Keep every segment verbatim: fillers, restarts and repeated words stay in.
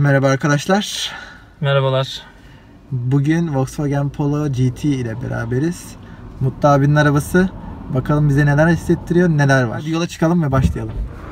Merhaba arkadaşlar. Merhabalar. Bugün Volkswagen Polo G T ile beraberiz. Mutlu abinin arabası. Bakalım bize neler hissettiriyor, neler var. Hadi yola çıkalım ve başlayalım.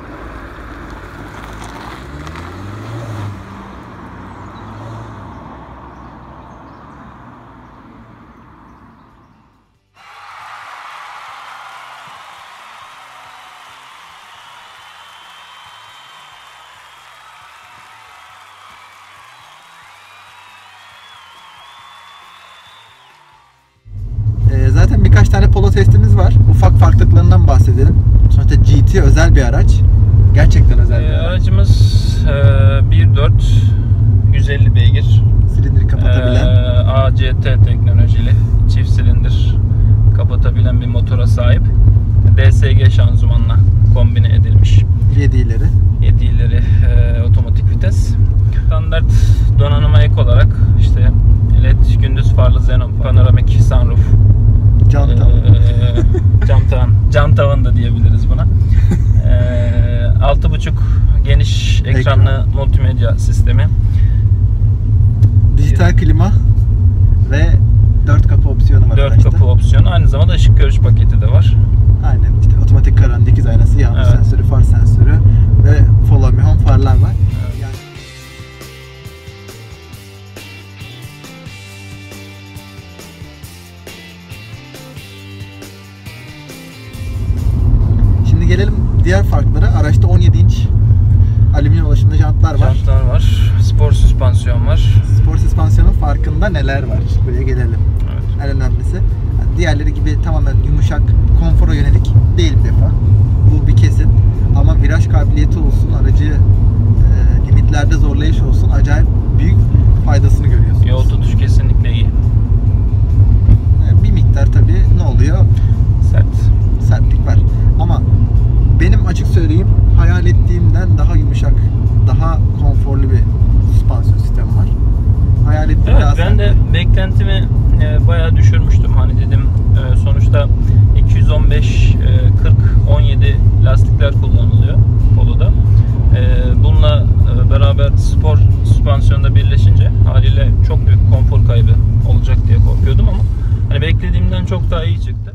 Zaten birkaç tane Polo testimiz var. Ufak farklılıklarından bahsedelim. Sonuçta G T özel bir araç. Gerçekten özel bir ee, araç. Aracımız e, bir nokta dört yüz elli beygir. Silindir kapatabilen. E, A C T teknolojili çift silindir kapatabilen bir motora sahip. D S G şanzımanla kombine edilmiş. yedi ileri. yedi ileri e, otomatik vites. Standart donanıma ek olarak işte L E D gündüz farlı xenon panoramik sunroof. Cam tavan. Ee, cam tavan. Cam tavan da diyebiliriz buna. Ee, altı buçuk geniş ekranlı Ekran. multimedya sistemi. Dijital klima ve dört kapı opsiyonu var. dört kapı opsiyonu. Aynı zamanda ışık görüş paketi de var. Aynen. İşte otomatik karan, dikiz aynası, yağmur evet. sensörü, far sensörü ve follow me home farlar var. Evet. Yani gelelim diğer farklara. Araçta on yedi inç alüminyum ulaşımlı jantlar var. Jantlar var. Spor süspansiyon var. Spor süspansiyonun farkında neler var? Buraya gelelim. Evet. En önemlisi. Yani diğerleri gibi tamamen yumuşak, konfora yönelik değil bir defa. Bu bir kesin. Ama viraj kabiliyeti olsun, aracı e, limitlerde zorlayış olsun, acayip büyük faydasını görüyorsunuz. Yol tutuş kesinlikle iyi. Yani bir miktar tabii ne oluyor? Sert. Sertlik var. Ama benim açık söyleyeyim hayal ettiğimden daha yumuşak, daha konforlu bir süspansiyon sistemi var. Hayal ettiğim evet, daha ben de beklentimi e, bayağı düşürmüştüm. Hani dedim e, sonuçta iki yüz on beş kırk on yedi lastikler kullanılıyor Polo'da. E, bununla e, beraber spor süspansiyonda birleşince haliyle çok büyük konfor kaybı olacak diye korkuyordum ama hani beklediğimden çok daha iyi çıktı.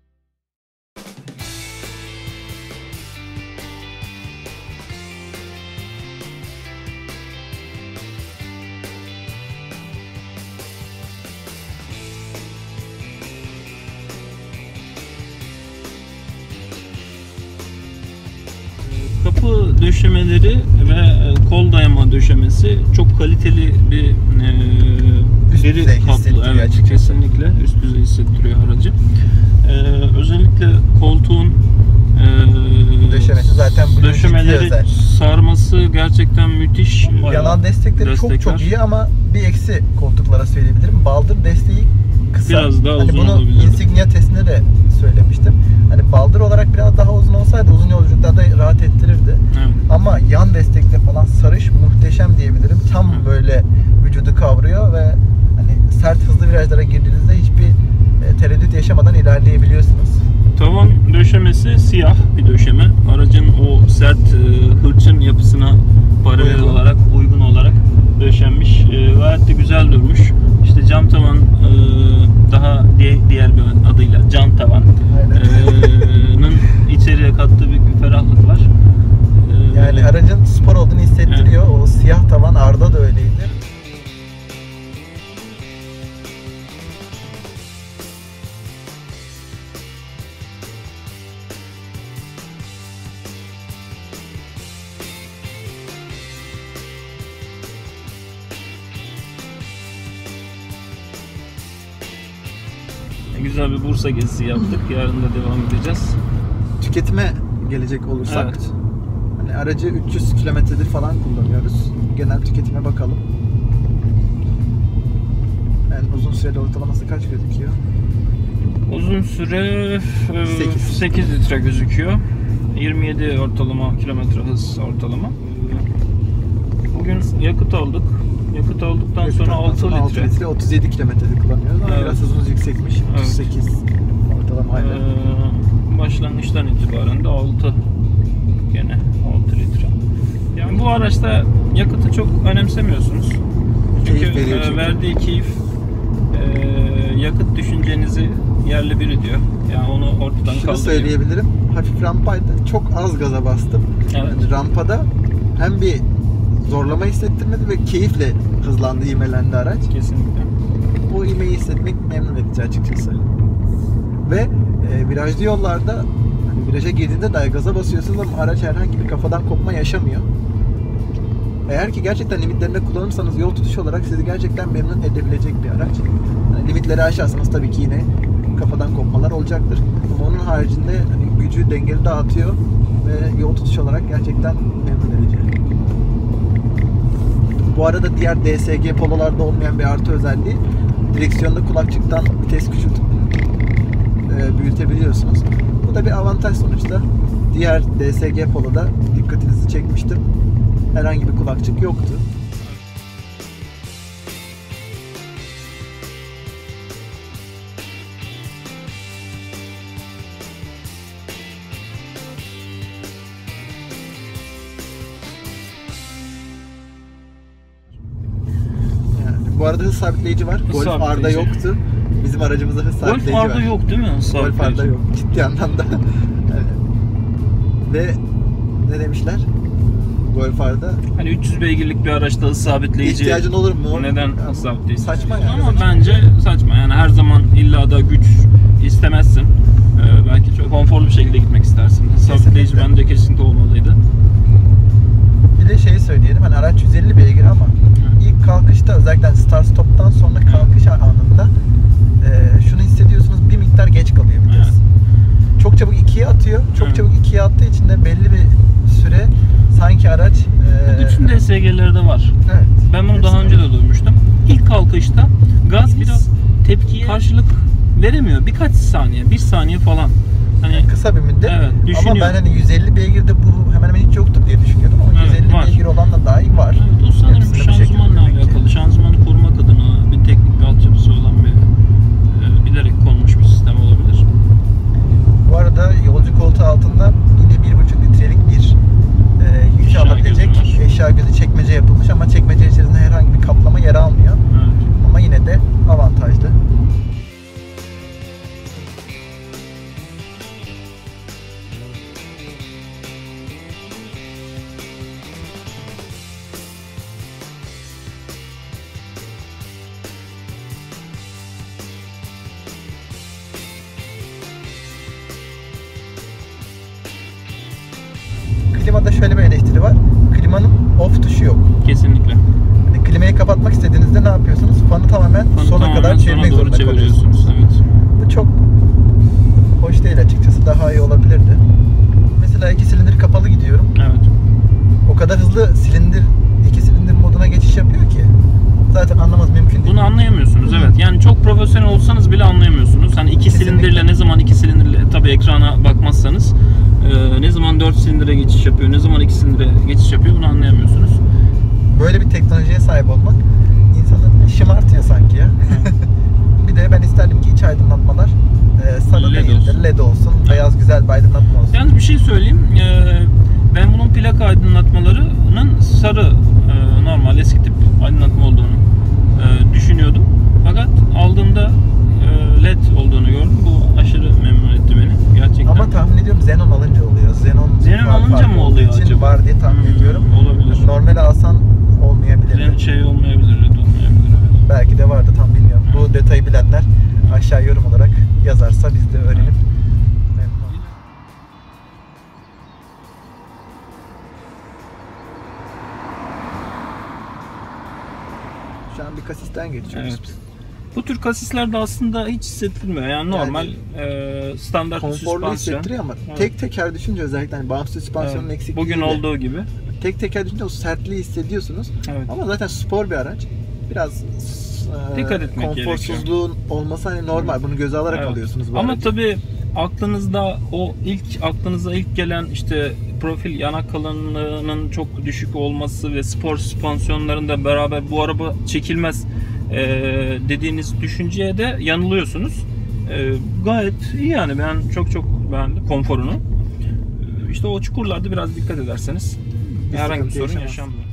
Kapı döşemeleri ve kol dayama döşemesi çok kaliteli bir e, üst deri kaplı. Evet, açıkçası. Kesinlikle üst düzey hissettiriyor aracı. E, özellikle koltuğun e, döşemesi zaten döşemeleri sarması gerçekten müthiş. Yanan destekleri destekler. çok çok iyi ama bir eksi koltuklara söyleyebilirim. Baldır desteği kısa. Biraz daha hani uzun bunu olabilir. Insignia testinde de söylemiştim. Hani baldır olarak biraz daha uzun olsaydı uzun yolculuklarda rahat ettirirdi. Evet. Ama yan destekle falan sarış muhteşem diyebilirim. Tam evet. böyle vücudu kavruyor ve hani sert hızlı virajlara girdiğinizde hiçbir e, tereddüt yaşamadan ilerleyebiliyorsunuz. Tavan döşemesi siyah bir döşeme. Aracın o sert e, hırçın yapısına paralel uygun. olarak, uygun olarak döşenmiş. E, gayet de güzel durmuş. İşte cam tavan e, daha diğer bir adıyla can tavan e, içeriye kattığı büyük bir ferahlık var. E, yani aracın spor olduğunu hissettiriyor. Evet. O siyah tavan Arda da öyleydi. Güzel bir Bursa gezisi yaptık. Yarın da devam edeceğiz. Tüketime gelecek olursak, evet. hani aracı üç yüz kilometredir falan kullanıyoruz. Genel tüketime bakalım. Yani uzun süreli ortalaması kaç gözüküyor? Uzun süre sekiz. sekiz litre gözüküyor. yirmi yedi ortalama kilometre hız ortalama. Bugün yakıt aldık. Yakıt aldıktan yakıt sonra altı litre. altı litre otuz yedi kilometrede kullanıyoruz ama evet. biraz hızımız yüksekmiş. otuz sekiz evet. ortalama aynen. Ee, başlangıçtan itibaren de altı gene altı litre. Yani bu araçta yakıtı çok önemsemiyorsunuz. Çünkü Keyif veriyor e, çünkü. verdiği keyif e, yakıt düşüncenizi yerle bir ediyor. Yani onu ortadan Şunu kaldırıyor. söyleyebilirim. Hafif rampaydı. Çok az gaza bastım. Evet. Yani rampada hem bir zorlama hissettirmedi ve keyifle hızlandı, ivmelendi araç. Kesinlikle. O ivmeyi hissetmek memnun edici açıkçası. Ve e, virajlı yollarda hani viraja girdiğinde dahi gaza basıyorsunuz ama araç herhangi bir kafadan kopma yaşamıyor. Eğer ki gerçekten limitlerinde kullanırsanız yol tutuşu olarak sizi gerçekten memnun edebilecek bir araç. Yani limitleri aşarsanız tabii ki yine kafadan kopmalar olacaktır. Ama onun haricinde hani gücü dengeli dağıtıyor ve yol tutuşu olarak gerçekten memnun edici. Bu arada diğer D S G Polo'larda olmayan bir artı özelliği, direksiyonda kulakçıktan vites küçültüp e, büyütebiliyorsunuz. Bu da bir avantaj sonuçta. Diğer D S G Polo'da dikkatinizi çekmiştim. Herhangi bir kulakçık yoktu. Yani bu arada hız sabitleyici var. Hız Golf sabitleyici. R'da yoktu. Bizim aracımızda hız sabitleyici Golf var. R'da yok değil mi? Golf R'da yok. Ciddi anlamda. Ve ne demişler? Golf R'da Hani üç yüz beygirlik bir araçta hız sabitleyici ihtiyacın olur mu? neden hız sabitleyici? Saçma yani. Ama bence saçma. Yani her zaman illa da güç istemezsin. Ee, belki çok konforlu bir şekilde gitmek istersin. Hız sabitleyici Kesinlikle. bence kesinlikle olmalıydı. Bir de şeyi söyleyelim. Hani araç yüz elli beygir ama ilk kalkışta, özellikle start stop'tan sonra kalkış anında e, şunu hissediyorsunuz, bir miktar geç kalıyor vites. Evet. Çok çabuk ikiye atıyor. Çok Evet. çabuk ikiye attığı için de belli bir süre sanki araç e, Bütün D S G'lerde var. evet. Ben bunu daha önce de duymuştum. İlk kalkışta gaz biraz tepkiye karşılık veremiyor. Birkaç saniye, bir saniye falan. Hani Kısa bir müddet. Evet, Ama düşünüyorum. ben hani yüz elli beygirde bu hemen hemen hiç yoktur diye düşünüyordum ama Evet, yüz elli var. beygir olan da dahi var. evet, o sanırım Hepsinde bu şekilde şanzımanla demek ki. alakalı. Şanzımanı korumak adına bir teknik bir altyapısı olan bir e, bilerek konmuş bir sistem olabilir. Bu arada yolcu koltuğu altında yine bir buçuk litrelik bir e, yük Eşya alabilecek gözü var. eşya gözü çekmece yapılmış ama çekmece içerisinde herhangi bir kaplama yer almıyor. Evet. Ama yine de avantajlı. Klimada şöyle bir eleştiri var. Klimanın off tuşu yok. Kesinlikle. Yani klimayı kapatmak istediğinizde ne yapıyorsunuz? Fanı tamamen Fanı sona tamamen kadar sona çevirmek doğru zorunda çeviriyorsunuz. kalıyorsunuz. Evet. Bu çok hoş değil açıkçası. Daha iyi olabilirdi. Mesela iki silindir kapalı gidiyorum. Evet. O kadar hızlı silindir, iki silindir moduna geçiş yapıyor ki zaten anlamanız mümkün değil. Bunu anlayamıyorsunuz, evet. Yani çok profesyonel olsanız bile anlayamıyorsunuz. Hani iki Kesinlikle. silindirle ne zaman iki silindirle tabii ekrana bakmazsanız e, ne zaman dört silindire geçiş yapıyor, ne zaman iki silindire geçiş yapıyor bunu anlayamıyorsunuz. Böyle bir teknolojiye sahip olmak insanı şımartıyor sanki ya. Bir de ben isterdim ki iç aydınlatmalar e, sarı Led değildir, olsun. led olsun, beyaz güzel bir aydınlatma olsun. Yalnız bir şey söyleyeyim. e, ben bunun plaka aydınlatmalarının sarı e, normal eski tip aydınlatma olduğunu e, düşünüyordum. Fakat aldığımda e, led olduğunu gördüm. Bu aşırı memnun etti beni. Gerçekten. Ama tahmin ediyorum Xenon alınca oluyor. Xenon, Xenon far- alınca farkı mı olduğu oluyor için acaba? var diye tahmin Hmm, ediyorum. olabilir. Normal alsan olmayabilir. Zen- şey olmayabilir, led olmayabilir. Evet. Belki de vardı, tam bilmiyorum. Bu detayı bilenler aşağı yorum olarak yazarsa biz de öğrenip memnun oluruz. Şu an bir kasisten geçiyoruz. Evet. Bu tür kasislerde aslında hiç hissettirmiyor. Yani normal e, standart bir Konforlu süspansiyon. hissettiriyor ama Evet. tek teker düşünce, özellikle hani bağımsız süspansiyonun Evet. eksikliği Bugün olduğu gibi. tek teker düşünce o sertliği hissediyorsunuz. Evet. Ama zaten spor bir araç. Biraz e, Dikkat etmek konforsuzluğun olması hani normal. Bunu göze alarak Evet. alıyorsunuz bu Ama aracı. tabii aklınızda o ilk aklınıza ilk gelen işte profil yanak kalınlığının çok düşük olması ve spor süspansiyonlarında beraber bu araba çekilmez e, dediğiniz düşünceye de yanılıyorsunuz. E, gayet iyi yani, ben çok çok beğendim konforunu. E, İşte o çukurlarda biraz dikkat ederseniz Bir herhangi bir sıkıntı sorun yaşamaz. yaşanmıyor.